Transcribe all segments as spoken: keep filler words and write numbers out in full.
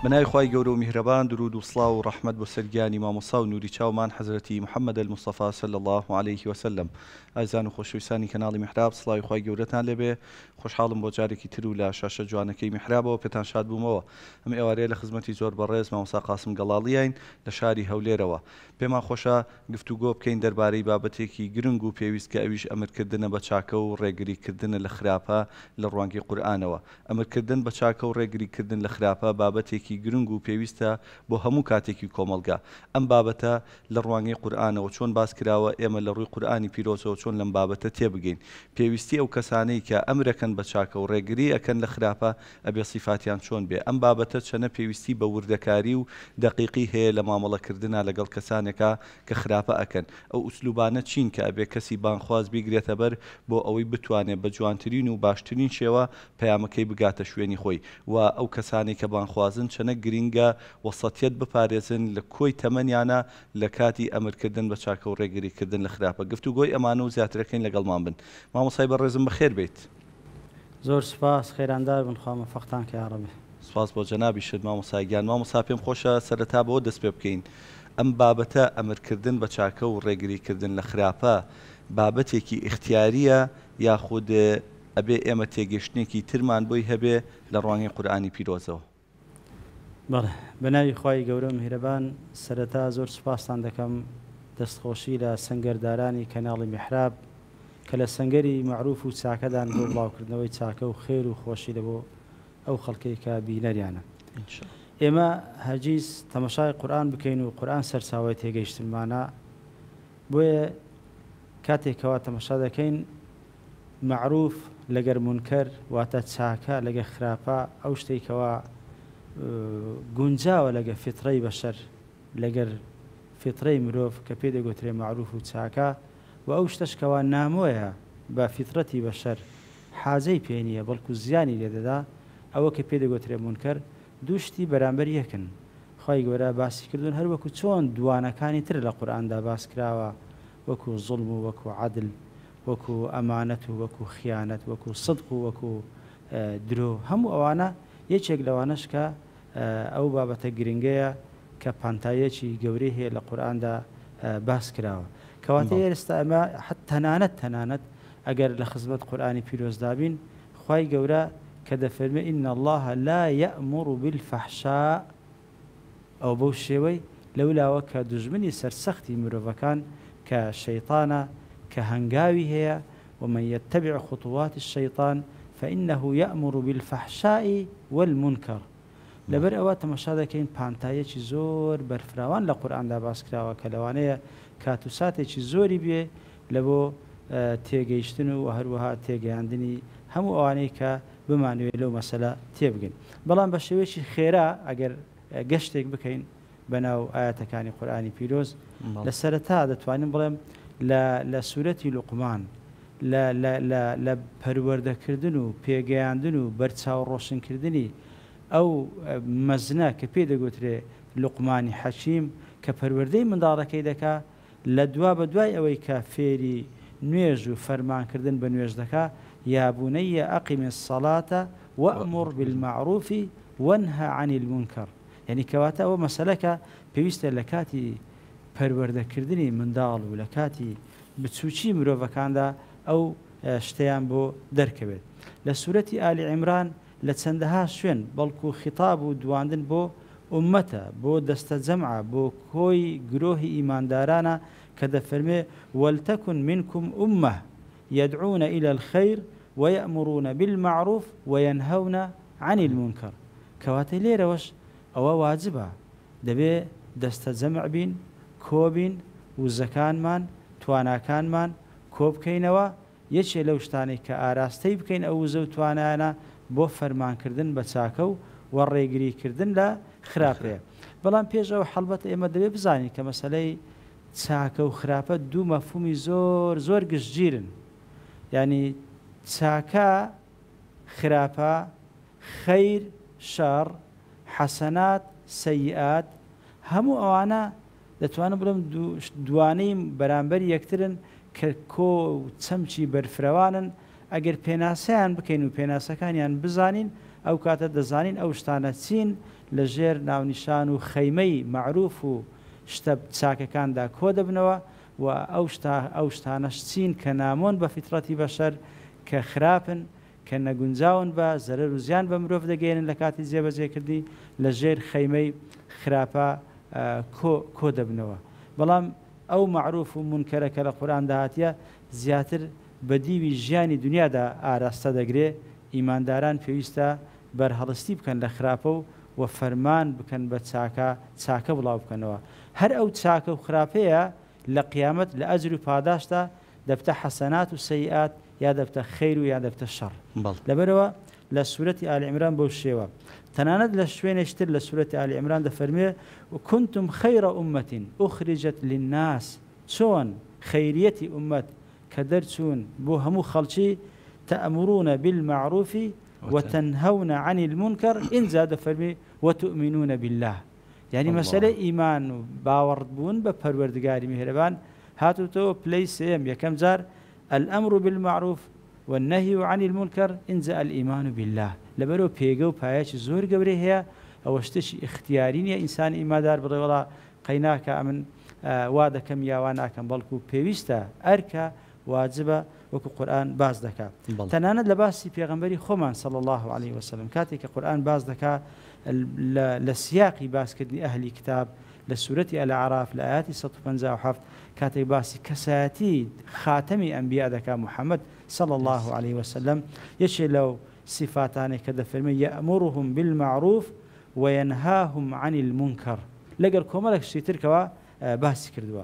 بنای خوای گەورە و میهرەبان درود و سڵاو و ڕەحمەت بۆ سەرگیانی مامۆستا و نوری چاومان حەزرەتی محەممەد الموستەفا صلی الله عليه وسلم. ئازان و خۆشەویستانی کەناڵی میحراب، سڵاوی خوای گەورەتان لێبێ. خۆشحاڵم بۆ جارێکی تر و لە شاشە جوانەکەی میحرابەوە پێتان شاد بوومەوە. ئەم ئێوارەیە لە خزمەتی زۆر بەڕێز مامۆستا قاسم گەڵاڵیین لە شاری هەولێرەوە. پێمان خۆشە گفتوگۆ بکەین دەربارەی بابەتێکی گرنگ و پێویست کە ئەویش ئەمرکردنە بە چاکە و ڕێگریکردنە لە خراپە لە ڕوانگەی قورئانەوە. ئەمرکردن بە چاکە و ڕێگریکردن لە خراپە بابەتێکی گرنگ و پێویستە بۆ هەموو کاتێکی کۆمەلگا. ئەم بابەتە لە ڕوانگەی قورئانەوە چۆن باس کراوە، ئێمە لە ڕووی قورئانی پیرۆزەوە چۆن لەم بابەتە تێبگەین. پێویستی ئەو کەسانەی کە ئەمرەکەن بە چاکە و ڕێگری ئەکەن لە خراپە ئەبێ سیفاتیان چۆن بێ. ئەم بابەتە چەنە پێویستی بە وردەکاری و دقیقی هەیە لە مامەڵەکردنا لەگەڵ کەسانێکە کە خراپە ئەکەن. ئەو ئوسلوبانە چین کە ئەبێ کەسی بانخواز بیگرێتە بەر بۆ ئەوەی بتوانێت بە جوانترین و باشترین شێوە پەیامەکەی بگاتە شوێنی خۆی. و ئەو کەسانی کە بانخوازن چەنە گرینگە وەسەتیەت بپارێزن لە کۆی تەمەنیانە لە کاتی ئەمرکردن بە چاکە و ڕێگریکردن لە خراپە. گفتوگۆی ئەمانە و زیاترەکەین لەگەڵمان بن. مامۆسای بەڕێزم بەخێر بێت. زۆر سپاس، خێراندار بن، خوا مەفەقتان کە یا ڕەبی. سپاس بۆ جەنابی شت مامۆسای گیان. مامۆسا پێم خۆشە سەرەتا بەوە دەست پێ بکەین. ئەم بابەتە ئەمرکردن بە چاکە و ڕێگریکردن لە خراپە بابەتێکی اختیاریە یاخود ئەبێ ئێمە تێگەشتێکی ترمان بۆی هەبێ لە ڕوانگەی قورئانی پیرۆزەوە؟ بەڵێ، بەناوی خوای گەورە و میهرەبان، سەرەتا زۆر سوپاسان دەکەم دەستخۆشی لە سەنگەردارانی کەناڵی میحراب کە لە سەنگەری معروف و چاکەدان بۆ بڵاوکردنەوەی چاکە و خێر و خۆشی لە بۆ ئەو خەڵکەی کە بینەریانە. ئێمە هەرگیز تەماشای قورئان بکەین و قورئان سەرچاوەی تێگەیشتنمانە، بۆیە کاتێکەوە تەماشا دەکەین معروف لەگەر مونکەر واتە چاکە لەگە خراپە، ئەو شتێکەوە گونجاوە لەگە فیترەی بەشەر، لەگەر فیترەی مرۆڤ کە پێ دەگوترێ معروف و چاکە، و ئەو شتەشکەوە نامۆیە بە فیترەتی بەشەر حاجەی پێ نییە بەڵکو زیانی لێدەدا، ئەوە کە پێ دەگوترێ مونکەر دووشتی بەرامبەر یەکن. خی گەورە باسی کردوون هەر وەکو چۆن دوانەکانی تر لە قورئاندا باس کراوە، وەکو زوڵم و وەکو عەدل، وەکو ئەمانەت و وەکو خیانەت، وەکو سدق و وەکو درۆ. هەموو ئەوانە یەکێک لەوانەش کە ئەو بابەتە گرنگەیە کە پانتایەکی گەورەی هەیە لە قورئاندا باس کراوە. کەواتە ئێستا ئەمە تەنانەت تەنانەت ئەگەر لە خزمەت قورئانی پیرۆزدا بین، خی گەورە کە دەفەرمێ ئین الله لا یەأمر بالفەحشاء، ئەو بەو شێوەی لەولاوە کە دوژمنی سەرسەختی مرۆڤەکان کە شەیطانە کە هەنگاوی هەیە، ومن يتبع خطوات الشيطان فإنه يأمر بالفحشاء والمنكر. لەبەر ئەوە تەماشا دەکەین پانتایەکی زۆر بەرفراوان لە قورئاندا باس کراوە کە لەوانەیە کات و ساتێکی زۆری بێ لە بۆ تێگەیشتن و هەروەها تێگەیاندنی هەموو ئەوانەی کە بمانوێت لەو مەسەلە تێبگەین. بەڵام بە شێوەیەکی خێرا ئەگەر گەشتێک بکەین بەناو ئاەتەکانی قورئانی پیرۆز، لە سەرەتا دەتوانین بڵێم لە سوورەتی لوقمان لە پەروەردەکردن و پێگەیاندن و بەرچاوڕۆشنکردنی ئەو مەزنە کە پێ دەگوترێ لوقمانی حەکیم کە پەروەردەی منداڵەکەی دەکا، لە دوا بە دوای ئەوەی کە فێری نوێژ و فەرمانکردن بە نوێژ دەکا، یا بونەیە ئەقیمی الصەلاتە وەأمر بالمعروف وەنهە عن المنکر. یعنی کەواتە ئەوە مەسەلەکە پێویستە لە کاتی پەروەردەکردنی منداڵ و لە کاتی بچووکی مرۆڤەکاندا ئەو شتیان بۆ دەرکەوێت. لە سوورەتی ئالی عیمران لە چەندەها شوێن بەڵکو خیتاب و دواندن بۆ ئومەتە، بۆ دەستە جەمعە، بۆ کۆی گرۆهی ئیماندارانە کە دەفەرمێ وەلتەکن منکم ئومە یەدعون إلى الخير ويأمرون بالمعروف وينهون عن المنكر. کەواتە لێرەوەش ئەوە واجبە، دەبێ دەستە جەمع بین، کۆبین، وزەکانمان تواناکانمان کۆ بکەینەوە، یەکێ لەو شتانێک کە ئاراستەی بکەین ئەو وزە و توانایانە بۆ فەرمانکردن بە چاکە و وەڕێگریکردن لە خراپەیە. بەڵام پێش ئەو حەڵبەت ئێمە دەبێ بزانین کە مەسەلەی چاکە و خراپە دوو مەفهومی زۆر زۆر گشتگیرن. یعنی چاکە خراپە، خەیر شەڕ، حەسەنات سەیئات، هەموو ئەوانە دەتوانم بڵم دوانەی بەرامبەر یەکترن کە کۆ و چەمچی بەرفرەوانن. ئەگەر پێناسەیان بکەین و پێناسەکانیان بزانین، ئەو کاتە دەزانین ئەو شتانە چین لە ژێر ناونیشان و خەیمەی معروف و شتە چاکەکاندا کۆ دەبنەوە و ئەو ئەو شتانەش چین کە نامۆن بە فیترەتی بەشەر کە خراپن کە نەگونجاون بە زەرەر و زیان بە مرۆڤ دەگەێنن لە کاتی جێبەجێکردی لە ژێر خەیمەی خراپە کۆ دەبنەوە. بەڵام ئەو معروف و منکەرە کە لە قورئان داهاتیە زیاتر بە دیوی ژیانی دنیادا ئاراستە دەگرێ. ئیمانداران پێویستە بەرهەڵستی بکەن لە خراپە و و فەرمان بکەن بە چاکە چاکە بڵاو بکەنەوە. هەر ئەو چاکە و خراپەیە لە قیامەت لە ئەجر و پاداشتا دەبتە حەسەنات و سەیئات یا دەبتە خەیر و یا دەبتە شەڕ. لەبەرەوە لە سوورەتی ئالی عیمران بەو شێوە تەنانەت لە شوێنێشتر لە سوورەتی ئالی عیمران دەفەرمێ وکنتم خەیرە ئومەتین ئوخرجت للناس چۆن خەیریەتی ئومەت کە دەرچوون بۆ هەموو خەڵکی تەئمرون بالمعروف وتنهون عن المنكر إنزا دەفەرمێ وتؤمنون بالله. يعني مەسەلە ئیمان و باوەڕبوون بە پەروەردگاری میهرەبان هاتوتەوە پلەی سێم یەکەم جار الأمر بالمعروف والنهي عن المنكر إنزا الإيمان بالله. لەبەرەوە پێگە و پایەکی زۆر گەورەی هەیە ئەوە شتێکی اختیاری نییە ئینسان ئیماندار بڵێ وەڵا قەیناکە ئەمن وا دەکەم یاوا ناکەم بەڵکو پێویستە ئەرکە واجبە وەکو قورئان باز دەکات. تەنانەت لە باسی پێغەمبەری خۆمان صلی الله عليه وسلم کاتێک کە قورئان باز دەکات لە سیاقی باسکردنی ئەهلی کتاب لە سوورەتی ئەلعراف لە ئاەتی سەد و پەنجا و حەفت کاتێک باسی کەسایەتی خاتەمی ئەنبیا دەکات محەممەد صلی الله عليه وسلم یەکێ لەو صفاتانێک کە دەفەرمێ یەأمرهم بالمعروف وينهاهم عن المنكر لەگەر کۆمەڵێک شتی ترکەوە باسی کردووە.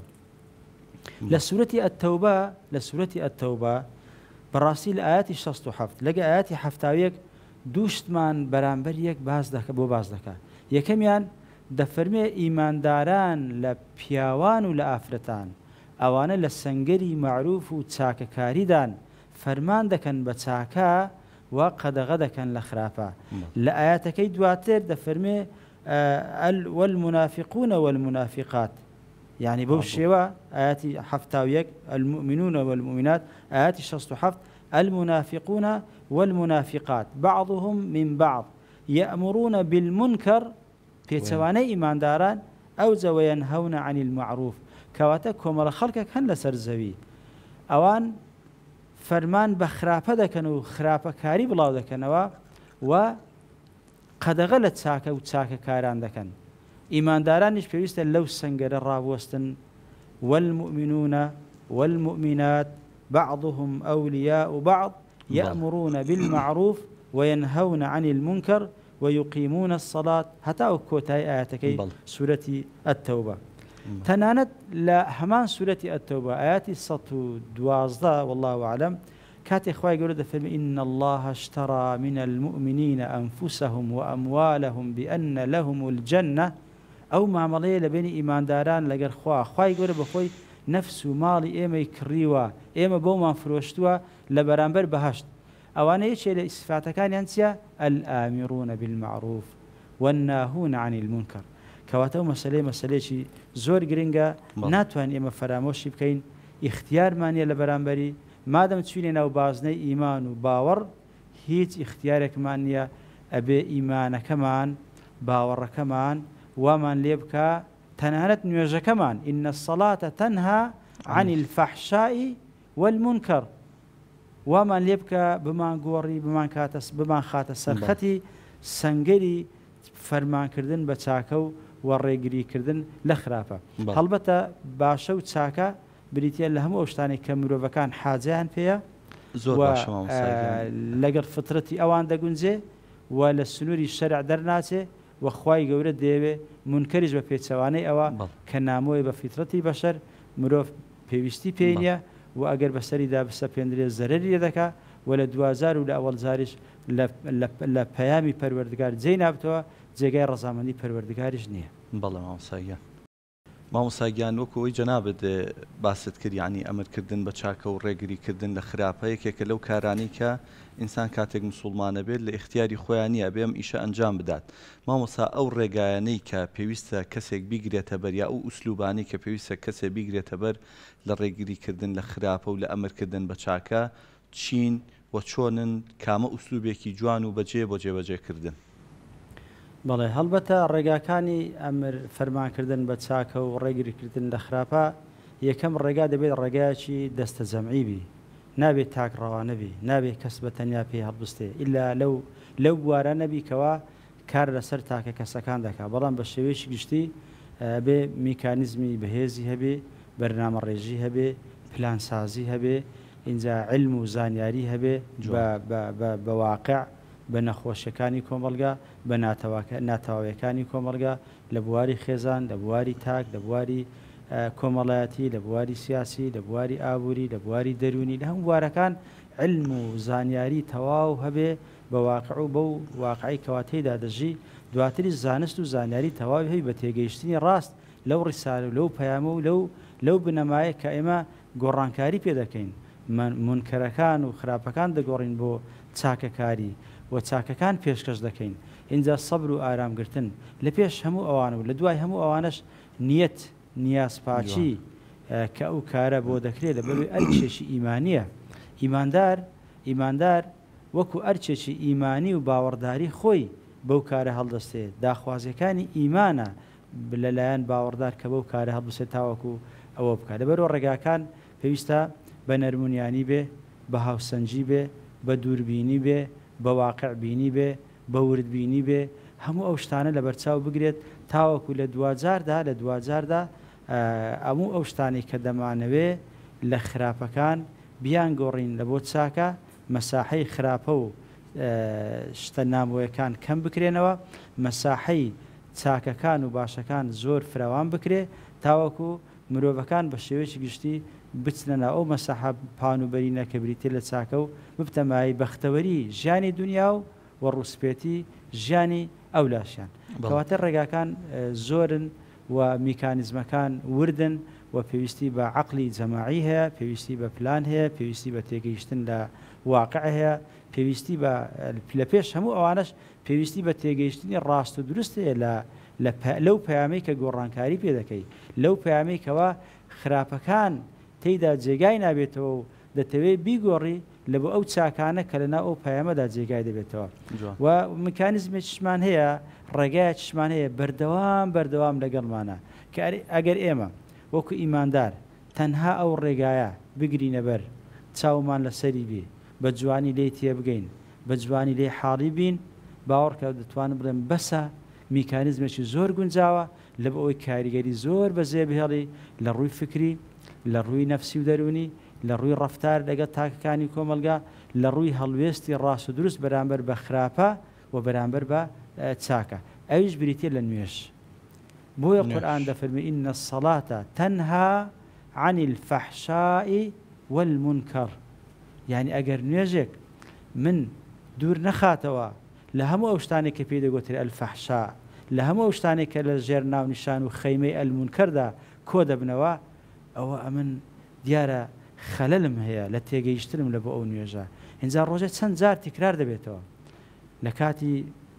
لە سوورەتی ئەتەوبە لە سوورەتی ئەتەوبە بەڕاستی لە ئاەتی شەست و حەفت لەگە ئاەتی حەفتاویەک دووشتمان بەرامبەر یەک باز دەکە بۆ باز دەکات. یەکەمیان دەفەرمێ ئیمانداران لە پیاوان و لە ئافرەتان ئەوانە لە سەنگەری معروف و چاکەکاریدان فەرمان دەکەن بە چاکە و قەدەغە دەکەن لە خراپە. لە ئاەتەکەی دواتر دەفەرمێ والمنافقون والمنافقات يعني بو شێوە ئاەتی حەفتاویەک المؤمنون والمؤمنات ئاەتی شەست و حەفت المنافقون والمنافقات بعضهم من بعض يأمرون بالمنكر پێچەوانەی ئیمانداران ئەوجە وينهون عن المعروف کەواتە کۆمەڵە خەڵکێک هەن لەسەر زەوی ئەوان فەرمان بە خراپە دەکەن و خراپەکاری بڵاو دەکەنەوە و قەدەغە لە چاکە و چاکەکاران دەکەن. ئیماندارانیش پێویستە لەو سەنگەرە ڕابوەستن والمؤمنون والمؤمنات بعضهم أولياء بعض يأمرون بالمعروف وينهون عن المنكر ويقيمون الصلاة حتى كوتاي آياتكي سورة التوبة. تنانت لا همان سورة التوبة آيات الصوت دوازدة والله أعلم كاتي إخوائي يقولون فيلم إن الله اشترى من المؤمنين أنفسهم وأموالهم بأن لهم الجنة أو معاملة لبين إيمان داران لقر خوا إخوائي يقولون بخوي نفس مالي إيما يكريوا إيما بوما فروشتوا لبرانبر بهشت أوانا يشي لإصفات كان ينسيا الآمرون بالمعروف والناهون عن المنكر كواتو مسألة مسألة شي زور جرينجا ناتوان إما فراموشي بكين اختيار مانيا لبرانبري مادام تشويني أو بازني إيمان وباور هيج اختيارك مانيا أبي إيمان كمان باور كمان ومن ليبكا تنهنت نيوجا كمان إن الصلاة تنهى عن الفحشاء والمنكر ومن ليبكا بمان قوري بمان كاتس بمان خاتس سرختي سنجري فرمان كردن بتشاكو والرجري كردن لخرافة هلبتا باشو تشاكا بريتيا لهم أوشتاني كمرو كان حاجان فيها زور باشا لقر فطرتي أوان دقنزي ولا السنوري الشرع درناتي وخواي جورة ديبه منكرج بفيتسواني أوا كناموي بفطرتي بشر مروف بيوستي بينيا وأجر بسري دا بس بيندري الزرري ذكا ولا دوازار ولا أول زارش لا لا لا بيامي پروردگار زينب تو جگای رزامندی پروردگارش نیه. بله مامۆستاگیان. مامۆستاگیان وەکو ئەوی جەنابەت باست کرد یعنی ئەمرکردن بە چاکە و ڕێگریکردن لە خراپە یەکێکە لەو کارانەی کە ئینسان کاتێک موسڵمانە بێت لە اختیاری خۆیان نییە بێم ئیشە ئەنجام بدات. مامۆستا ئەو ڕێگایانەی کە پێویستە کەسێک بیگرێتە بەر یا ئەو ئوسلوبانەی کە پێویستە کەسێک بیگرێتە بەر لە ڕێگریکردن لە خراپە و لە ئەمرکردن بە چاکە چین و چۆنن کامە ئوسلوبێکی جوان و بەجێ بۆ جێبەجێکردن. بەڵێ هەڵبەتە ڕێگاکانی ئەمر فەرمانکردن بە چاکە و ڕێگریکردن لە خراپە یەکەم ڕێگا دەبێت ڕێگایکی دەستە جەمعیبی نابێت تاکڕەوانەبی نابێت کەس بە تەنیا پێی هەڵبستێ ئللا لەو لەو بوارە نەبیکەوە کار لەسەر تاکە کەسەکان دەکات بەڵام بە شێوەیەکی گشتی بێ میکانیزمی بەهێزی هەبێ بەرنامە ڕێژی هەبێ پلانسازی هەبێ اینجا علم و زانیاری هەبێ بە واقع بە نەخۆشیەکانی کۆمەڵگا بە ناتەواویەکانی کۆمەڵگا لە بواری خێزان لە بواری تاک لە بواری کۆمەڵایەتی لە بواری سیاسی لە بواری ئابووری لە بواری دەرونی لە هەم بوارەکان علم و زانیاری تەواو هەبێ بە واقع و بەو واقعی کەواتەیدا دەژی دواتری زانست و زانیاری تەواوی هەی بە تێگەیشتنی ڕاست لەو ڕیسالە و لەو پەیامە و لەو لەو بنەمایە کە ئێمە گۆڕانکاری پێ دەکەین منکەرەکان و خراپەکان دەگۆڕین بۆ چاکەکاری و چاکەکان پێشکەش دەکەین اینجا سەبر و ئارامگرتن لە پێش هەموو ئەوانە و لە دوای هەموو ئەوانش نیەت نیازپاچی کە ئەو کارە بۆ دەکرێت لە بەبێ ئەرچێکی ئیمانیە ئیماندار ئیماندار وەکو ئەرچێکی ئیمانی و باوەڕداری خۆی بەو کارە هەڵدەستێت داخوازیەکانی ئیمانە لەلایەن باوەڕدار کە بەو کارە هەڵبسێت تاوەکو ئەوە بکات لەبەرەوە ڕێگاکان پێویستە بە نەرمونیانی بێ بە هاوسەنجی بێ بە دووربینی بێ بە واقع بینی بێ بە وردبینی بێ هەموو ئەو شتانە لە بەرچاو بگرێت تاوەکو لە دوجاردا لە دوجاردا هەموو ئەو شتانی کە دەمانەوێ لە خراپەکان بیان گۆڕین لە بۆ چاکە مەساحەی خراپە و شتە نامۆیەکان کەم بکرێنەوە مەساحەی چاکەکان و باشەکان زۆر فراوان بکرێ تاوەکو مرۆڤەکان بە شێوەیەکی گشتی بچنەنا ئەو مەساحە پانوبەرینە کە بریتێ لە چاکە و ببتەمای بەختەوەری ژیانی دنیا و وە ڕووسپێتی ژیانی ئەو لاشیان کەواتە ڕێگاکان زۆرن و میکانیزمەکان وردن و پێویستی بە عەقلی جەماعی هەیە پێویستی بە پلان هەیە پێویستی بە تێگەیشتن لە واقع هەیە پێویستی بە لە پێش هەموو ئەوانش پێویستی بە تێگەیشتنی ڕاست و دروست هەیە لە لەو پەیامەی کە گۆڕانکاری پێ دەکەی لەو پەیامەی کەوە خراپەکان تێیدا جێگای نابێتەوە و دەتەوێت بیگۆڕی لە بۆ ئەو چاکانە کە لەناو ئەو پەیامەدا جێگای دەبێتەوە و میکانیزمێکیشمان هەیە ڕێگایەکیشمان هەیە بەردەوام بەردەوام لەگەڵمانە کە ئەگەر ئێمە وەکو ئیماندار تەنها ئەو ڕێگایە بگرینە بەر چاومان لەسەری بێ بە جوانی لێ تێبگەین بە جوانی لێ حاڵی بین باوەڕکە دەتوانم بڵێم بەسە میکانیزمێکی زۆر گونجاوە لە بە ئەوی کاریگەری زۆر بەزێ بهێڵی لە ڕووی فکری لە ڕووی نەفسی و دەرونی لە ڕووی ڕەفتار لەگەڵ تاکەکانی کۆمەلگا لە ڕووی هەڵوێستی ڕاست و دروست بەرامبەر بە خراپە و بەرامبەر بە چاکە ئەویش بریتێ لە نوێش بۆیە قورئان دەفەرمێ ئینە الصەڵاتە تەنها عن الفەحشاء والمنکەر یعنی ئەگەر نوێژێک من دوور نەخاتەوە لە هەموو ئەو شتانێک کە پێی دەگوترێ ئەلفەحشا لە هەموو ئەو شتانێک کە لە ژێر ناونیشان و خەیمەی ئەلمونکەردا کۆ دەبنەوە ئەوە ئەمن دیارە خەلەلم هەیە لە تێگەیشتنم لە بۆ ئەو نوێژە اینجا ڕۆژە چەند جار تکرار دەبێتەوە لە کاتی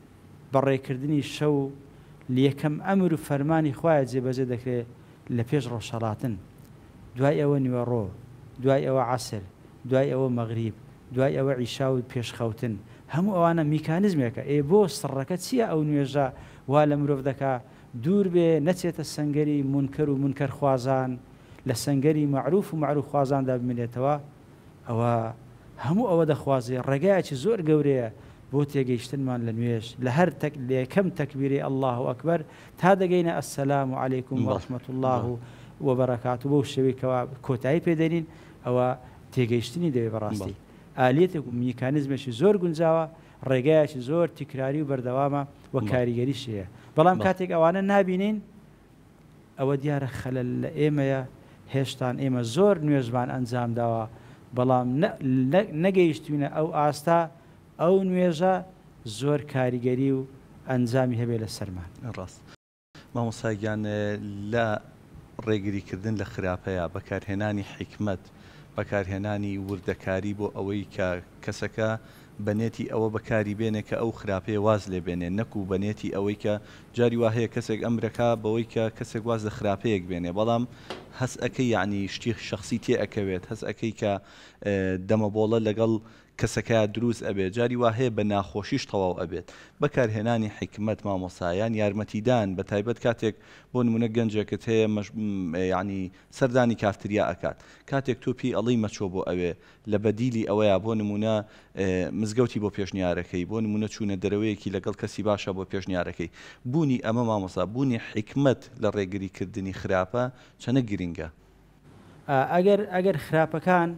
بەڕێکردنی شەو یەکەم ئەمر و فەرمانی خوایە جێبەجێ دەکرێت لە پێش ڕۆژهەڵاتن دوای ئەوە نیوەڕۆ دوای ئەوە عەسر دوای ئەوە مەغریب دوای ئەوە عیشا و پێشخەوتن هەموو ئەوانە میکانیزمێکە ئێ بۆ سڕەکە چییە ئەو نوێژە وا لە مرۆڤ دەکا دوور بێ نەچێتە سەنگەری منکەر و منکەر خوازان لە سەنگەری مەعروف و مەعروف خوازاندا بمێنێتەوە ئەوە هەموو ئەوە دەخوازێ ڕێگایەکی زۆر گەورەیە بۆ تێگەیشتنمان لە نوێژ لە هەر یەکەم تەکبیری الله ئەکبەر تا دەگەینە ئەسەلام عەلەیکوم وەڕەحمەت الله وبەرەکاتوه بەو شێوەیەکەوە کۆتایی پێدەنین ئەوە تێگەیشتنی دەوێت بەڕاستی ئالێتێک و میکانیزمێکی زۆر گونجاوە ڕێگایەکی زۆر تکراری و بەردەوامە وە کاریگەریش هەیە بەڵام کاتێک ئەوانە نابینین ئەوە دیارە خەلەل لە ئێمەیە هێشتان ئێمە زۆر نوێژمان ئەنجام داوە بەڵام نەگەیشتوینە ئەو ئاستا ئەو نوێژە زۆر کاریگەری و ئەنجامی هەبێ لە سەرمان ڕاست مامۆستاگیان لە ڕێگریکردن لە خراپەیە بەکارهێنانی حکمت بەکارهێنانی وردەکاری بۆ ئەوەی کە کەسەکە بەنێتی ئەوە بەکاری بێنێ کە ئەو خراپەیە واز لێ بێنێ نەکو بەنێتی ئەوەی کە جاری وا هەیە کەسێک ئەمرەکە بەوەی کە کەسێک واز لە خراپەیەک بێنێ بەڵام هەست ئەەکەی یعنی شتی شخصی تێ ئەەکەوێت هەست ئەەکەی کە دەمەبۆڵە لەگەڵ کەسەکە دروست ئەبێت جاری وا هەیە بە ناخۆشیش تەواو ئەبێت بەکارهێنانی حکمت مامۆسایان یارمەتیدان بە تایبەت کاتێک بۆ نمونە گەنجێکت هەیە ینی سەردانی کافتریا ئەکات کاتێک تۆپی ئەڵی مەچۆ بۆ ئەوێ لە بەدیلی ئەوەیە بۆ نمونە مزگەوتی بۆ پێشنیارەکەی بۆ نمونە چوونە دەرەوەیەکی لەگەڵ کەسی باشە بۆ پێشنیارەکەی بوونی ئەمە مامۆسا بوونی حکمت لە ڕێگریکردنی خراپە چەنە گرینگە ئەگەر ئەگەر خراپەکان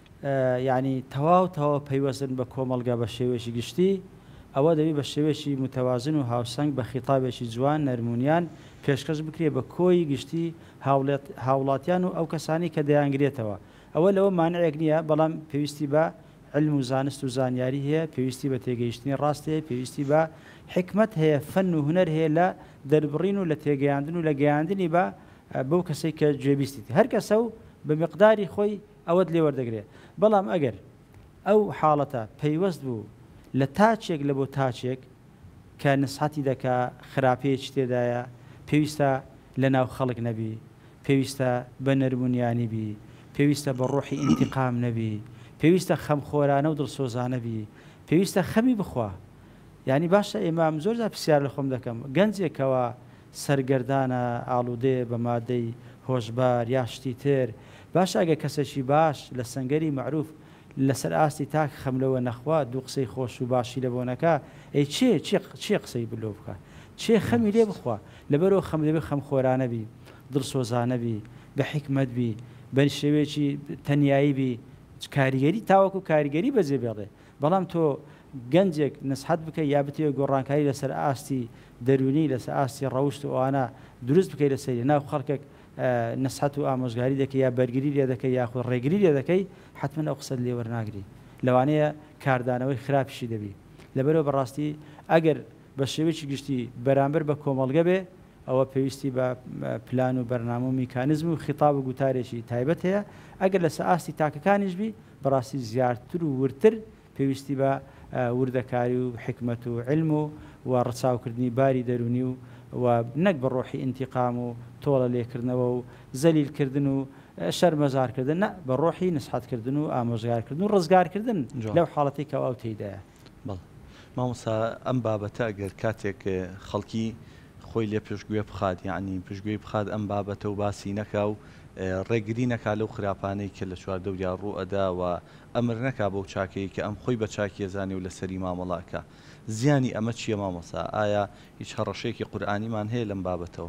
یعنی تەواو تەواو پەیوەستن بە کۆمەڵگا بە شێوێکی گشتی ئەوە دەبی بە شێوێکی متەوازن و هاوسەنگ بە خیتابێکی جوان نەرمونیان پێشکەش بکرێ بە کۆی گشتی هاوڵاتیان و ئەو کەسانی کە دەیانگرێتەوە ئەوە لەوە مانعێک نییە بەڵام پێویستی بە علم و زانست و زانیاری هەیە پێویستی بە تێگەیشتنی ڕاستەیە پێویستی بە حکمت هەیە فەن و هونەر هەیە لە دەربڕین و لە تێگەیاندن و لە گەیاندنی بە بەو کەسەی کە گوێبیستی هەر کەسە و بە مقداری خۆی ئەوەت لێ وەردەگرێت بەڵام ئەگەر ئەو حاڵەتە پەیوەست بوو لە تاچێک لە بۆ تاچێک کە نسحەتی دەکا خراپەیەکی تێدایە پێویستە لە ناو خەڵک نەبی پێویستە بە نەرمونیانی بی پێویستە بە ڕۆحی ئینتیقام نەبی پێویستە خەمخۆرانە و دڵسۆزانە بی پێویستە خەمی بخوا یعنی باشە ئێمام زۆرجار پرسیار لە خۆم دەکەم گەنجێکەوە سەرگەردانە ئاڵوودێ بە مادەی هۆشبار یا شتی تر باش ئەگە کەسێکی باش لە سنگەری معروف لەسەر ئاستی تاک خەملەوە نەخوا دوو قسەی خۆش و باشی لە بۆنەکە ئەی چێ چێ قسەی بلۆ بکە چێ خەمی لێ بخوا لەبەرەوە خەم لێبێ خەم خۆرانە بی دڵسۆزانە بی بە حکمت بی بە شێوەیەکی تەنیایی بی کاریگەری تاوەکو کاریگەری بەجێ بێڵێ بەڵام تۆ گەنجێک نسحەت بکە یا بتێ گۆڕانکاری لەسەر ئاستی دەرونی لەسەر ئاستی ڕەوشت و ئەوانە دروست بکەی لەسەری ناو خەڵکێک نسحەت و ئامۆژگاری دەکەی یا بەرگری لێ دەکەی یاخود ڕێگری لێ دەکەی حتمما ئەو قسەت لێ وەرناگری لەوانەیە کاردانەوەی خراپشی دەبی لەبەرەوە بەڕاستی ئەگەر بە شێوەیەکی گشتی بەرامبەر بە کۆمەڵگە بێ ئەوە پێویستی بە پلان و بەرنامە و میکانیزم و خیتاب و گوتارێکی تایبەت هەیە ئەگەر لەسەر ئاستی تاکەکانیش بی بەڕاستی زیاتر و ورتر پێویستی بە وردەکاری و حکمت و علم و و ڕچاوکردنی باری دەرونی و و نەک بە ڕۆحی ئینتیقام و تۆڵە لێکردنەوە و زەلیلکردن و شەرمەزارکردن نە بە ڕۆحی نسحەتکردن و ئامۆژگارکردن و ڕزگارکردن لەو حاڵەتی کە ئەو تێدایە بەڵ مامۆستا ئەم بابەتە ئەگەر کاتێک خەڵکی خۆی لێ پێشگوێ بخات یعنی پێشگوێی بخات ئەم بابەتە و باسی نەکا و ڕێگری نەکا لەو خراپانەی کە لە چواردەوریا ڕوو ئەدا و ئەمر نەکا بەو چاکەیە کە ئەم خۆی بە چاکیە زانێ و لەسەری مامەڵاکە زیانی ئەمە چییە مامۆسا ئایا هیچ هەڕەشەیەکی قورئانیمان هەیە لەم بابەتەوە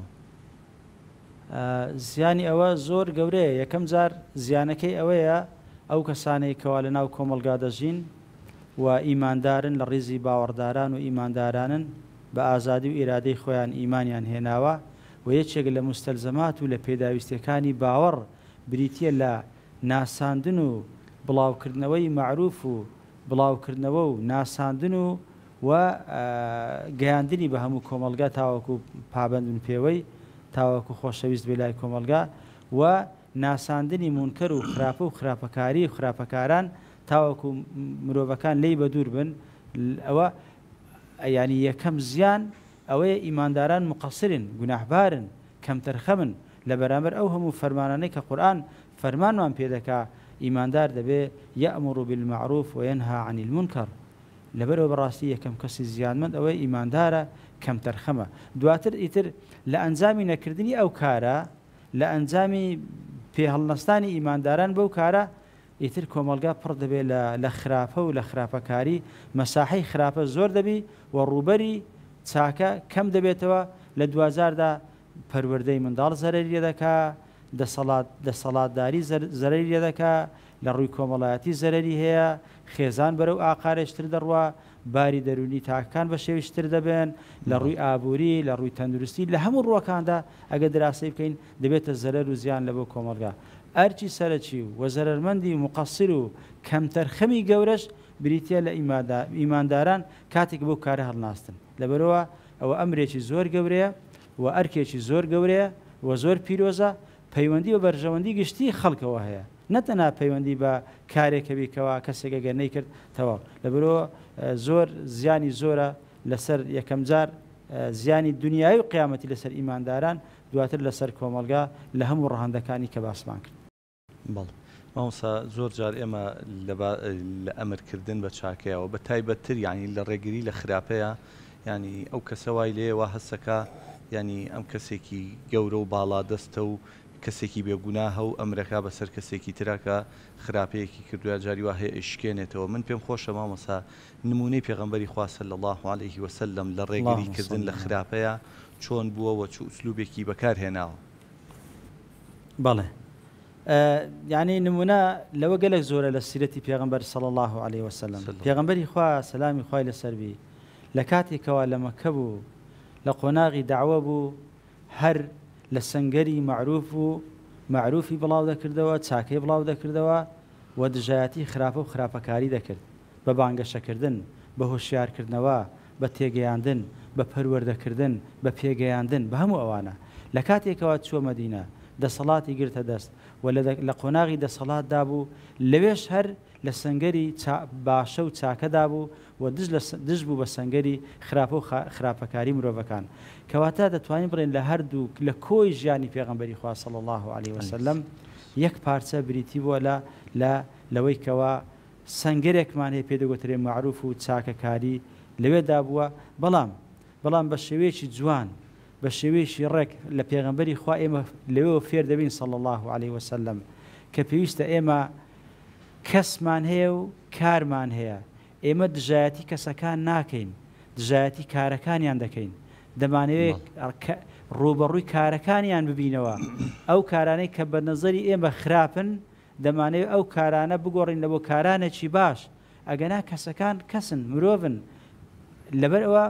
زیانی ئەوە زۆر گەورەیە یەکەم جار زیانەکەی ئەوەیە ئەو کەسانەی کەوا لە ناو کۆمەڵگا دەژین و ئیماندارن لە ڕێزی باوەڕداران و ئیماندارانن بە ئازادی و ئیرادەی خۆیان ئیمانیان هێناوە و یەکێک لە مستەلزەمات و لە پێداویستەکانی باوەڕ بریتە لە ناساندن و بڵاوکردنەوەی معروف و بڵاوکردنەوە و ناساندن و و گەیاندنی بە هەموو کۆمەڵگا تاوەکو پابندن پێوەی تاوەکو خۆشەویست بێ لای کۆمەڵگا و ناساندنی مونکەر و خراپە و خراپەکاری و خراپەکاران تاوەکو مرۆڤەکان لی بە دوور بن ئەوە ینی یەکەم زیان ئەوەیە ئیمانداران مقەسرن گوناحبارن کەمتەرخەمن لە بەرامبەر ئەو هەموو فەرمانانەی کە قورئان فەرمانمان پێ دەکا ئیماندار دەبێ یەأمر بالمعروف وينهى عن المنکر لەبەرەوە بەڕاستی یەکەم کەسی زیانمەند ئەوەی ئیماندارە کەمتەرخەمە دواتر ئیتر لە ئەنجامی نەکردنی ئەو کارە لە ئەنجامی پێهەڵنەستانی ئیمانداران بەو کارە ئیتر کۆمەڵگا پڕ دەبێت لە خراپە و لە خراپەکاری مەساحەی خراپە زۆر دەبی و ڕووبەری چاکە کەم دەبێتەوە لە دوازاردا پەروەردەی منداڵ زەرەری دەکا دەسەڵاتداری زەرەری دەکا لە ڕووی کۆمەڵایەتی زەرەری هەیە خێزان بەرەو ئاقارێشتر دەڕوا باری دەرونی تاکان بە شێویشتر دەبێن لە ڕووی ئابووری لە ڕووی تەندروستی لە هەموو ڕووەکاندا ئەگە دراسی بکەین دەبێتە زەرەر و زیان لە بۆ کۆمەڵگا ئەرچی سەرەکی و وەزەرەرمەندی و مقەسر و کەمتەرخەمی گەورەش بریتە لە ئیمانداران کاتێک بۆ کارە هەڵناستن لەبەرەوە ئەوە ئەمرێکی زۆر گەورەیە و ئەرکێکی زۆر گەورەیە و زۆر پیرۆزە پەیوەندی و بەرژەوەندی گشتی خەڵکەوە هەیە نەتەنها پەیوەندی بە کارێکە بیکەوە کەسێکەگە نەیکرد تەواو لەبەرەوە زۆر زیانی زۆرە لەسەر یەکەم جار زیانی دنیای و قیامەتی لەسەر ئیمانداران دواتر لەسەر کۆمەڵگا لە هەموو ڕەهەندەکانی کە باسمان کرد بەڵ مامۆستا زۆر جار ئێمە لە ئەمرکردن بە چاکەیەوە بە تایبەتتر یعنی لە ڕێگری لە خراپەیە ینی ئەو کەسە وای لێەوە هەستەکە ینی ئەم کەسێکی گەورە و باڵا دەستە و کەسێکی بێگوناهە و ئەمرەکە بەسەر کەسێکی تراکە خراپەیەکی کردووە جاری وا هەیە ئشکێنێتەوە. من پێم خۆشە مامۆستا نمونەی پێغەمبەری خوا صلی الله علیه وسلم لە ڕێگری کردن لە خراپەیە چۆن بووەوە چ ئوسلوبێکی بەکارهێناوە. بەڵێ یعنی نمونە لەوە گەلێک زۆرە لە سیرەتی پێغەمبەر صلی الله علیه وسلم. پێغەمبەری خوا سەلامی خوای لەسەر بی لە کاتێکەوە لە مەکە بوو لە قۆناغی داوە بوو هەر لە سنگەری معروف و معروفی بڵاو دەکردەوە چاکەی بڵاو دەکردەوە و دژایەتی خراپە و خراپەکاری دەکرد بە بانگەشەکردن بە هۆشیارکردنەوە بە تێگەیاندن بە پەروەردەکردن بە پێگەیاندن بە هەموو ئەوانە. لە کاتێکەوە چووە مەدینە دەسەڵاتی گرتە دەست و لە قۆناغی دەسەڵاتدا بوو لەوێش هەر لە سنگەری باشە و چاکەدا بوو و دژ بوو بە سنگەری خراپە و خراپەکاری مرۆڤەکان کەواتە دەتوانین بڕێن لە هەردوو لە کۆی ژیانی پێغەمبەری خوا صلی الله علیه وسلم یەک پارچە بریتی بووە لە لە لەوەی کەوا سنگەرێکمان هەیە پێ دەگوترێ معروف و چاکەکاری لەوێدا بووە بەڵام بەڵام بە شێوەیەکی جوان بە شێوەیەکی ڕێک لە پێغەمبەری خوا ئێمە لەوێەوە فێر دەبین صلی الله علیه وسلم کە پێویستە ئێمە کەسمان هەیە و کارمان هەیە ئێمە دژایەتی کەسەکان ناکەین دژایەتی کارەکانیان دەکەین دەمانەوێت ڕوبەڕووی کارەکانیان ببینەوە ئەو کارانەی کە بە نەزەری ئێمە خراپن دەمانەوێت ئەو کارانە بگۆڕین لە بۆ کارانێکی باش ئەگەنا کەسەکان کەسن مرۆڤن لەبەر ئەوە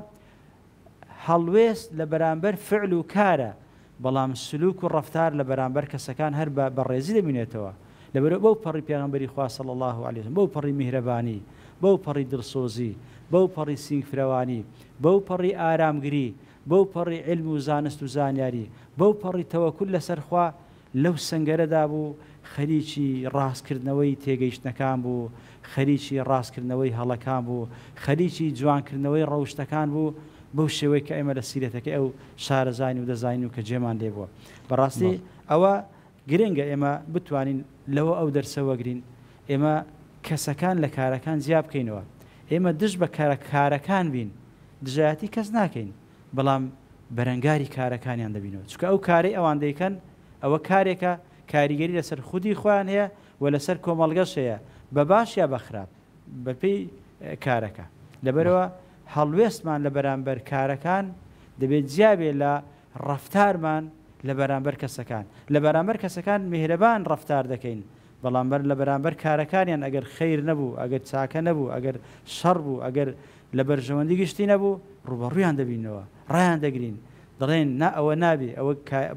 هەڵوێست لە بەرامبەر فعل و کارە بەڵام سلوک و ڕەفتار لە بەرامبەر کەسەکان هەر بە ڕێزی دەبینێتەوە لەبەر بەو پەڕی پێغەمبەری خوا صلی الله علیه وسلم بەو پەڕی میهرەبانی بەو پەڕی دڵسۆزی بەو پەڕی سینگفرەوانی بەو پەڕی ئارامگری بەو پەڕی علم و زانست و زانیاری بەو پەڕی تەوەکل لەسەر خوا لەو سنگەرەدا بوو خەریکی ڕاستکردنەوەی تێگەیشتنەکان بوو خەریکی ڕاستکردنەوەی هەڵەکان بوو خەریکی جوانکردنەوەی ڕەوشتەکان بوو بەو شێوەی کە ئێمە لە سیرەتەکە ئەو شارەزانی و دەزانین و کە جێمان لێ بووە بەڕاستی ئەوە گرنگە ئێمە بتوانین لەوە ئەو دەرسەوەگرین ئێمە کەسەکان لە کارەکان زیاب بکەینەوە ئێمە دژ بە کارەکان بین دژایەتی کەس ناکەین بەڵام بەرەنگاری کارەکانیان دەبینەوە چونکە ئەو کارەی ئەوان دەیکەن ئەوە کارێکە کاریگەری لەسەر خودی خۆیان هەیە و لەسەر کۆمەڵگەش هەیە بە باش یا بە خراپ بەپێی کارەکە لەبەرەوە هەڵوێستمان لە بەرامبەر کارەکان دەبێت جیابێ لە ڕەفتارمان لە بەرامبەر کەسەکان لە بەرامبەر کەسەکان میهرەبان ڕەفتار دەکەین بەڵام بەر لە بەرامبەر کارەکانیان ئەگەر خەیر نەبوو ئەگەر چاکە نەبوو ئەگەر شەڕ بوو ئەگەر لە بەرژەوەندی گشتی نەبوو ڕوبەڕوویان دەبینەوە ڕایان دەگرین دەڵێن نا ئەوە نابێ ئەوە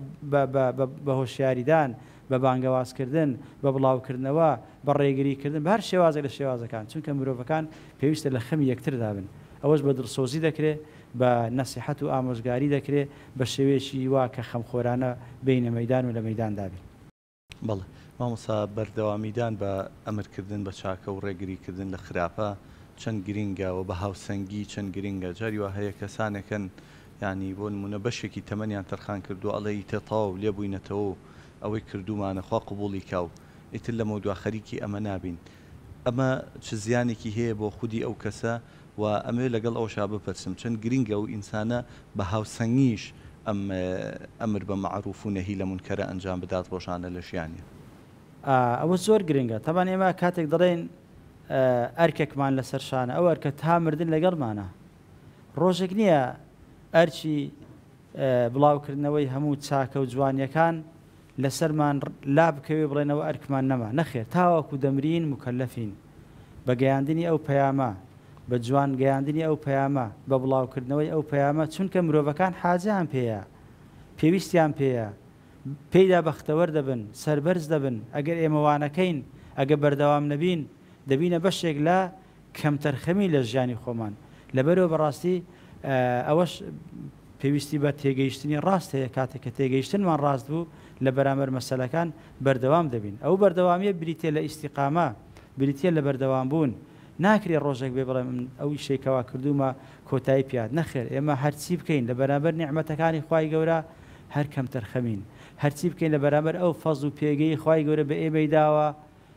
بە هۆشیاریدان بە بانگەوازکردن بە بڵاوکردنەوە بە ڕێگریکردن بە هەر شێوازێک لە شێوازەکان چونکە مرۆڤەکان پێویستە لە خەمی یەکتردا بن ئەوەش بە دڵسۆزی دەکرێت بە نەسیحەت و ئامۆژگاری دەکرێت بە شێوەیەکی وا کە خەمخۆرانە بینە مەیدان و لە مەیداندابێت. بەڵێ مامۆستا بەردەوامیدان بە ئەمرکردن بە چاکە و ڕێگریکردن لە خراپە چەند گرینگە و بە هاوسەنگی چەند گرینگە جاری وا هەیە کەسانێکن ینی بۆ نمونە بەشێکی تەمەنیان تەرخان کردو ئەڵێ تێتاو لێ بووینەتەوە ئەوەی کردومانەخوا قبوڵی کاو ئیتر لە مەودوا خەریکی ئەمە نابین ئەمە چ زیانێکی هەیە بۆ خودی ئەو کەسە و ئەمێ لەگەڵ ئەو شا بپرسم چەند گرینگە و ئینسانە بە هاوسەنگیش ئەم ئەمر بە معروف و نەهی لە منکەرە ئەنجام بدات ڕۆژانە لە ژیانە. ئەوە زۆر گرنگە تەمان ئێمە کاتێک دەڵێن ئەرکێکمان لەسەر شانە ئەو ئەرکە تا مردن لەگەڵمانە ڕۆژێک نییە ئەرچی بڵاوکردنەوەی هەموو چاکە و جوانیەکان لەسەرمان لا بکەوێ بڵێنەوە ئەرکمان نەما نەخێر تاوەکو دەمرین مکەلەفین بە گەیاندنی ئەو پەیامە بە جوان گەیاندنی ئەو پەیامە بە بڵاوکردنەوەی ئەو پەیامە چونکە مرۆڤەکان حاجیان پێیە پێویستیان پێیە پێیدا بەختەوەر دەبن سەربەرز دەبن ئەگەر ئێمەوانەکەین ئەگە بەردەوام نەبین دەبینە بەشێک لە کەمتەرخەمی لە ژیانی خۆمان لەبەرەوە بەڕاستی ئەوەش پێویستی بە تێگەیشتنی ڕاست هەیە کاتێک کە تێگەیشتنمان ڕاست بوو لە بەرامبەر مەسەلەکان بەردەوام دەبین ئەو بەردەوامیە بریتێ لە ئیستیقامە بریتێ لە بەردەوام بوون ناکرێ ڕۆژێک بێ بڵێ ئەوی شێکەوە کردومە کۆتایی پیاد نەخێر ئێمە هەرچی بکەین لە بەرامبەر نیعمەتەکانی خوای گەورە هەر کەمتەرخەمین هەرچی بکەین لە بەرامبەر ئەو فەزڵ و پێگەی خوای گەورە بە ئێمەی داوە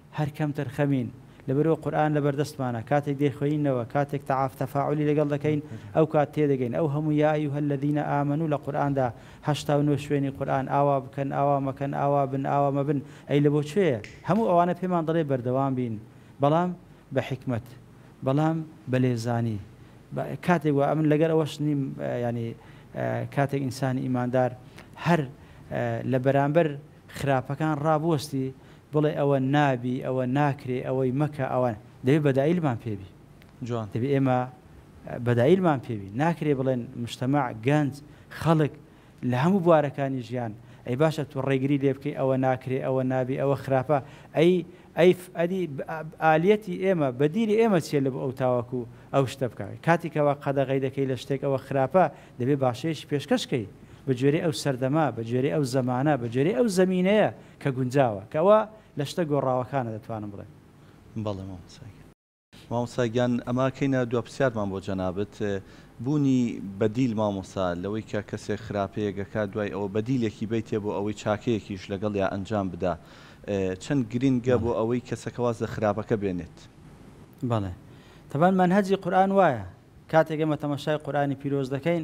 هەر کەمتر خەمین لەبەرەوە قورئان لەبەردەستمانە کاتێک دێخۆینەوە کاتێک تەعاف تەفاعولی لەگەڵ دەکەین ئەو کات تێدەگەین ئەو هەموو یا ئەیها الذین ئامنوا لە قورئاندا هەشتا و نۆ شوێنی قورئان ئاوا بکەن ئاوا مەکەن ئاوا بن ئاوا مەبن ئەی لە بۆ کوێیە هەموو ئەوانە پێمان دەڵێ بەردەوام بین بەڵام بە حکمت بەڵام بە لێزانی کاتێک وە ئەمن لەگەر ئەوەش نیم ینی کاتێک ئینسانی ئیماندار هەر لە بەرامبەر خراپەکان ڕابوەستی بڵێ ئەوە نابی ئەوە ناکرێ ئەوەی مەکە ئەوە دەبێت بەدایلمان پێبی جوان دەبێت ئێمە بەدایلمان پێوی ناکرێ بڵێن مجتەماع گەنج خەڵک لە هەموو بوارەکانی ژیان ئەی باشە تو ڕێگری لێ بکەی ئەوە ناکرێ ئەوە نابی ئەوە خراپە ئەی ئەی ئەدی ئالەتی ئێمە بەدیری ئێمە چیە لە ئەو تاوەکو ئەو شتە بکات کاتێکەوە قەدەغی دەکەی لە شتێک ئەوە خراپە دەبێت باشەیەشی پێشکەشکەی بە جێرەی ئەو سەردەما بە جێرەی ئەو زەمانە بە جێرەی ئەو زەمینەیە کە گونجاوە کەەوە لە شتە گۆڕاوەکانە دەتوانم بڵێ بەڵێ مامۆساگیان ئەماکەینە دو پرسیارمان بۆ جەنابەت بوونی بەدیل مامۆسا لەوەی کە کەسێک خراپەیەگەکە دوای ئەوە بەدیلێکی بیتێ بۆ ئەوەی چاکەیەکیش لەگەڵ یا ئەنجام بدا چەند گرنگە بۆ ئەوەی کەسەکەواز لە خراپەکە بێنێت بەڵێ تەبان منهەجی قورئان وایە کاتێک ئێمە تەماشای قورئانی پیرۆز دەکەین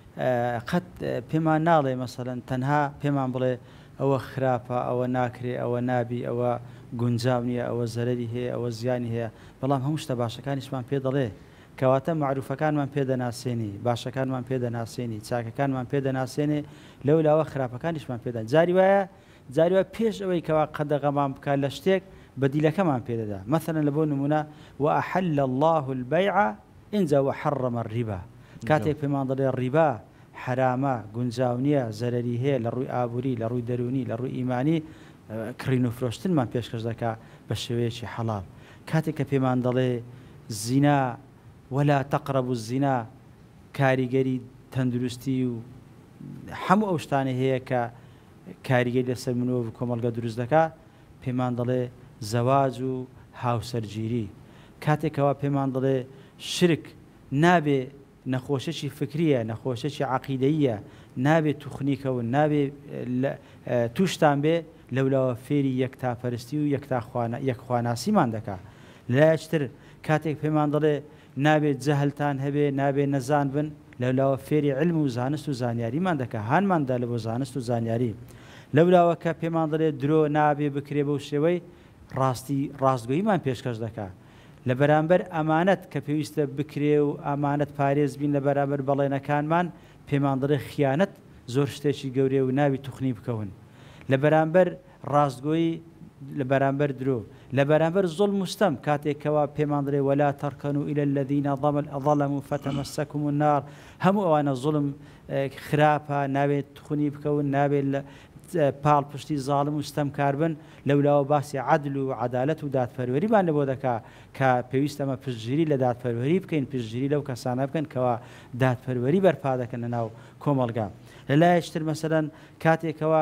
قەت پێمان ناڵێ مەسەڵەن تەنها پێمان بڵێ ئەوە خراپە ئەوە ناکرێ ئەوە نابی ئەوە گونجاو نییە ئەوە زەرەری هەیە ئەوە زیانی هەیە بەڵام هەموو شتە باشەکانیشمان پێ دەڵێ کەواتە معروفەکانمان پێدەناسێنی باشەکانمان پێدەناسێنی چاکەکانمان پێدەناسێنێ لەو لاوە خراپەکانیشمان پێدەن جاری وایە جاری وایە پێش ئەوەی کەوا قەدەغەمان بکات لە شتێک بەدیلەکەمان پێدەدا مەثەڵەن لە بۆ نمونە وأحل الله البيع ئینجا وحرم الربا کاتێک پێمان دەڵێ ڕیبا حرامە گونجاو نییە زەرەری هەیە لە ڕووی ئابووری لە ڕووی دەرونی لە ڕووی ئیمانی کڕین و فرۆشتنمان پێشکەش دەکا بە شێوەیەکی حەڵال کاتێک کە پێمان دەڵێ زینا ولا تقربوا الزنا کاریگەری تەندروستی و هەموو ئەو شتانە هەیە کە کاریگەری لەسەر مرۆڤ کۆمەڵگە دروست دەکا پێمان دەڵێ زەواج و هاوسەرگیری کاتێکەوە پێمان دەڵێ شرک نابێ نەخۆشەی فکریە نەخۆشەی عەقیدەیە نابێت توخنیکەون نابێت توشتان بێ لەولاوە فێری یەکتاپەرستی و یەکخواناسیمان دەکا لایەشتر کاتێک پێمان دەڵێ نابێت جەهلتان هەبێ نابێت نەزان بن لەولاوە فێری علم و زانست و زانیاریمان دەکا هانماندا لە بۆ زانست و زانیاری لەولاوە کە پێمان دەڵێ درۆ نابێ بکرێ بەو شێوەی ڕاستی ڕاستگۆییمان پێشکەش دەکا لە بەرامبەر ئەمانەت کە پێویستە بکرێ و ئامانەت پارێز بین لە بەرامبەر بەڵێنەکانمان پێمان دەڵێ خیانەت زۆر شتێکی گەورەیە و ناوی توخنی بکەون لە بەرامبەر ڕاستگۆیی لە بەرامبەر درۆ لە بەرامبەر زوڵم مستەم کاتێکەوە پێمان دەڵێ وەلا تەرکەنوا إلى الذين ظلموا فتمسكم النار هەموو ئەوانە زوڵم خراپە ناوێت توخنی بکەون نابێت پاڵ پشتی زاڵم و ستەمکار بن لەولاوە باسی عەدل و عەدالەت و دادپەروەریمان لەبۆ دەکا کە پێویستە ئەمە پشتگیری لە دادپەروەری بکەین پشتگیری لەو کەسانە بکەن کەوا دادپەروەری بەرپا دەکەن لە ناو کۆمەڵگا لەلایەشتر مەسەلەن کاتێکەوە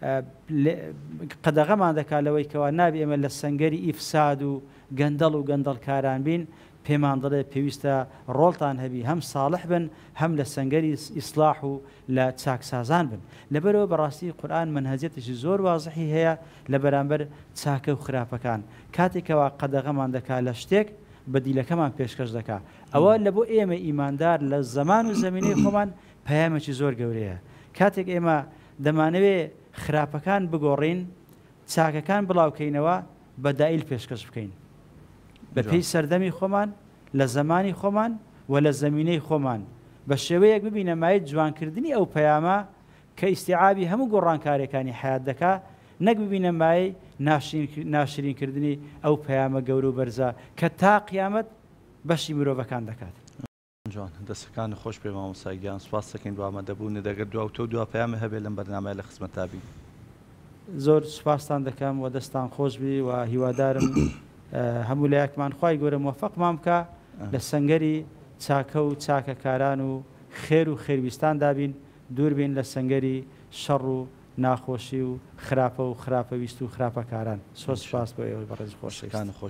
قەدەغەمان دەکا لەوەی کەوا نابێ ئێمە لە سەنگەری ئیفساد و گەندەڵ و گەندەڵکاران بین پێمان دەڵێ پێویستە ڕۆڵتان هەبی هەم ساڵح بن هەم لە سەنگەری ئیسلاح و لە چاکسازان بن لەبەرەوە بەڕاستی قورئان منهەجەتێکی زۆر وازحی هەیە لە بەرامبەر چاکە و خراپەکان کاتێکەوە قەدەغەمان دەکا لە شتێک بەدیلەکەمان پێشکەش دەکا ئەوە لە بۆ ئێمە ئیماندار لە زەمان و زەمینەی خۆمان پەیامێکی زۆر گەورەیە کاتێک ئێمە دەمانەوێت خراپەکان بگۆڕین چاکەکان بڵاوکەینەوە بەدایل پێشکەش بکەین بە پێی سەردەمی خۆمان لە زەمانی خۆمان و لە زەمینەی خۆمان بە شێوەیەک ببینە مای جوانکردنی ئەو پەیامە کە ئیستیعابی هەموو گۆڕانکارەکانی حیات دەکا نەک ببینە مای ناشرینکردنی ئەو پەیامە گەورە و بەرزە کە تا قیامەت بەشی مرۆڤەکان دەکات جوان دەستەکانی خۆش پێ مامۆساگیان سوپاس دەکەین بۆ ئامادەبوون دەگەر دواوتە و دوا پەیامە هەبێت لەم بەرنامەیە لە خزمەتابی زۆر سوپاسان دەکەم و دەستان خۆش بی و هیوادارم هەموو لایەکمان خوای گەورە موفقمان بکە لە سەنگەری چاکە و چاکەکاران و خێر و خێرویستان دابین دوور بین لە سەنگەری شەڕ و ناخۆشی و خراپە و خراپەویست و خراپەکاران سۆ سوپاس بۆ ئێوە بەڕێز خۆشەویستان خۆش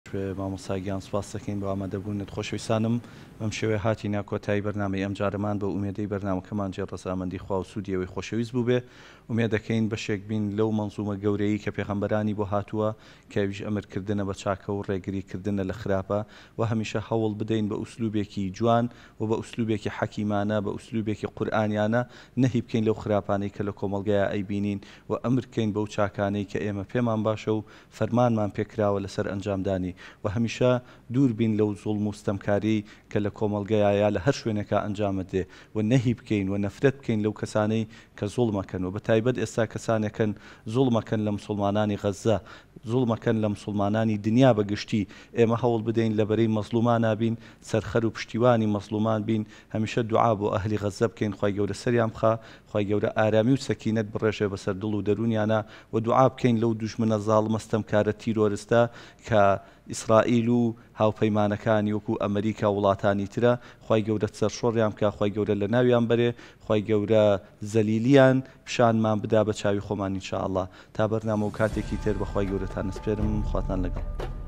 مامۆساگیان سوپاس دەکەین بە ئامادەبوونت. خۆشەویستانم ئەم شێوەیە هاتی ناکۆتایی بەرنامەی ئەم جارەمان بە ئومێدەی بەرنامەکەمان جێ ڕەزامەندی خوا و سوودیەوەی خۆشەویست بوو بێ. ئومێد دەکەین بەشێک بین لەو مەنزومە گەورەی کە پێغەمبەرانی بۆ هاتووە کە ئەویش ئەمرکردنە بە چاکە و ڕێگریکردنە لە خراپە و هەمیشە هەوڵ بدەین بە ئوسلوبێکی جوان و بە ئوسلوبێکی حەکیمانە بە ئوسلوبێکی قورئانیانە نەهی بکەین لەو خراپانەی کە لە کۆمەڵگەیە ئەیبینین و ئەمرکەین بەو چاکانەی کە ئێمە پێمان باشە و فەرمانمان پێکراوە لەسەر ئەنجامدانی و هەمیشە دوور بین لەو زوڵم و ستەمکاری کە لە کۆمەڵگەیە لە هەر شوێنێکە ئەنجامت دێ و نەهی بکەین و نەفرەت بکەین لەو کەسانەی کە زوڵمەکەن و بە تایبەت ئێستا کەسانێکن زوڵمەکەن لە مسلمانانی غەزە، زوڵمەکەن لە مسلمانانی دنیا بەگشتی. ئێمە هەوڵ بدەین لەبەرەی مەزلومان نابین، سەرخەر و پشتیوانی مەزلومان بین، هەمیشە دوعا بۆ ئەهلی غەزە بکەین خوای گەورە سەریان بخا، خوای گەورە ئارامی و سەکینەت بڕێژێ بەسەر دڵ و دەرونیانە و دوعا بکەین لەو دوژمنە زاڵمە ستەمکارە تیرۆرستە کە ئیسرائیل و هاوپەیمانەکانی وەکو ئەمریکا وڵاتانی ترە، خوای گەورە سەرشۆڕیان بکە، خوای گەورە لە ناویان بەرێ، خوای گەورە زەلیلیان پیشانمان بدا بە چاوی خۆمان ئینشاء ئەڵڵا. تا بەرنامە و کاتێکی تر بەخوای گەورەتان نسپێرم، خواتان لەگەڵ.